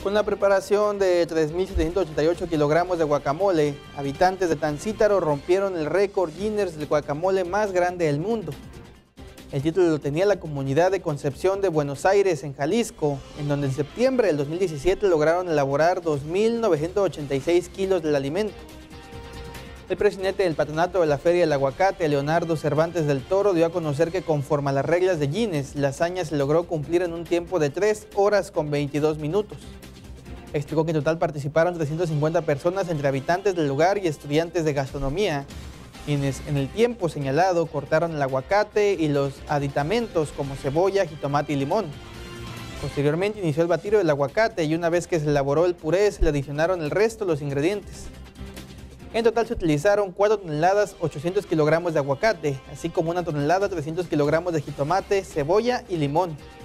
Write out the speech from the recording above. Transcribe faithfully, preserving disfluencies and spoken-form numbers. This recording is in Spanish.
Con la preparación de tres mil setecientos ochenta y ocho kilogramos de guacamole, habitantes de Tancítaro rompieron el récord Guinness del guacamole más grande del mundo. El título lo tenía la comunidad de Concepción de Buenos Aires, en Jalisco, en donde en septiembre del dos mil diecisiete lograron elaborar dos mil novecientos ochenta y seis kilos del alimento. El presidente del patronato de la Feria del Aguacate, Leonardo Cervantes del Toro, dio a conocer que conforme a las reglas de Guinness, la hazaña se logró cumplir en un tiempo de tres horas con veintidós minutos. Explicó que en total participaron trescientas cincuenta personas entre habitantes del lugar y estudiantes de gastronomía, quienes en el tiempo señalado cortaron el aguacate y los aditamentos como cebolla, jitomate y limón. Posteriormente inició el batido del aguacate y una vez que se elaboró el puré se le adicionaron el resto de los ingredientes. En total se utilizaron cuatro toneladas ochocientos kilogramos de aguacate, así como una tonelada trescientos kilogramos de jitomate, cebolla y limón.